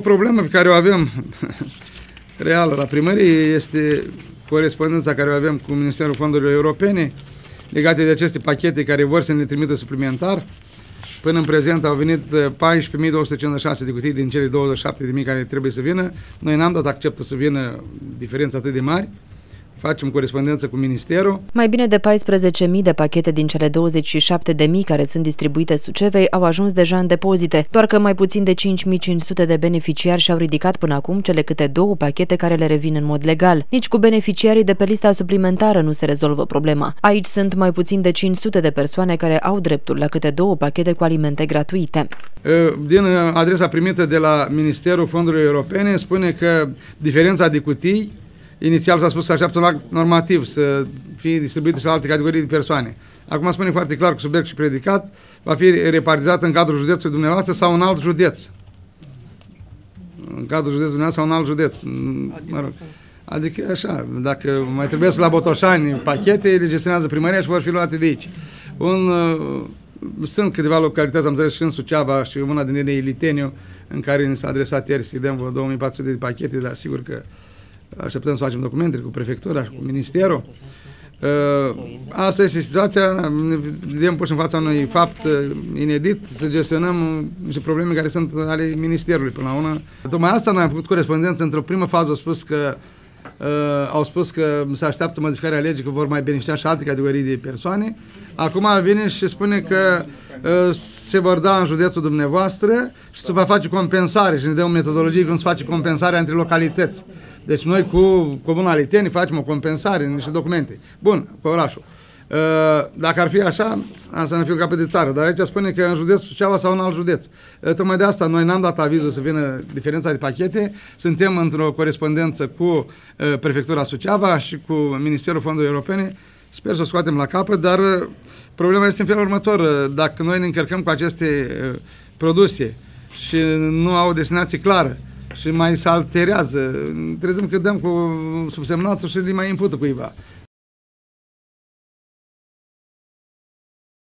O problemă pe care o avem reală la primărie este corespondența care o avem cu Ministerul Fondurilor Europene legate de aceste pachete care vor să ne trimită suplimentar. Până în prezent au venit 14.256 de cutii din cele 27.000 care trebuie să vină. Noi n-am dat acceptul să vină diferențe atât de mari. Facem corespondență cu Ministerul. Mai bine de 14.000 de pachete din cele 27.000 care sunt distribuite Sucevei au ajuns deja în depozite, doar că mai puțin de 5.500 de beneficiari și-au ridicat până acum cele câte 2 pachete care le revin în mod legal. Nici cu beneficiarii de pe lista suplimentară nu se rezolvă problema. Aici sunt mai puțin de 500 de persoane care au dreptul la câte 2 pachete cu alimente gratuite. Din adresa primită de la Ministerul Fondurilor Europene spune că diferența de cutii inițial s-a spus că așteaptă un act normativ să fie distribuit și la alte categorii de persoane. Acum spune foarte clar, cu subiect și predicat, va fi repartizat în cadrul județului dumneavoastră sau în alt județ. În cadrul județului dumneavoastră sau în alt județ. Mă rog. Adică așa, dacă mai trebuie să la Botoșani pachete, le gestionează primăria și vor fi luate de aici. Sunt câteva localități, am înțeles și în Suceava și una din ele Iliteniu, în care ne s-a adresat ieri să-i dăm vreo 2400 de pachete, dar sigur că așteptăm să facem documente cu prefectura și cu ministerul. Asta este situația, ne vedem puși în fața unui fapt inedit, să gestionăm niște probleme care sunt ale ministerului până la urmă. Tocmai asta noi am făcut corespondență, într-o primă fază au spus că se așteaptă modificarea legii, că vor mai beneficia și alte categorii de persoane. Acum vine și spune că se vor da în județul dumneavoastră și se va face compensare și ne dă o metodologie cum se face compensarea între localități. Deci noi cu Comuna Liteni facem o compensare în niște documente. Bun, cu orașul. Dacă ar fi așa, asta ne fi un capăt de țară, dar aici spune că în județul Suceava sau în alt județ. Tocmai de asta noi n-am dat avizul să vină diferența de pachete, suntem într-o corespondență cu Prefectura Suceava și cu Ministerul Fondurilor Europene. Sper să o scoatem la capăt, dar problema este în felul următor. Dacă noi ne încărcăm cu aceste produse și nu au o destinație clară și mai se alterează, trezim că dăm cu subsemnatul și le mai impută cuiva.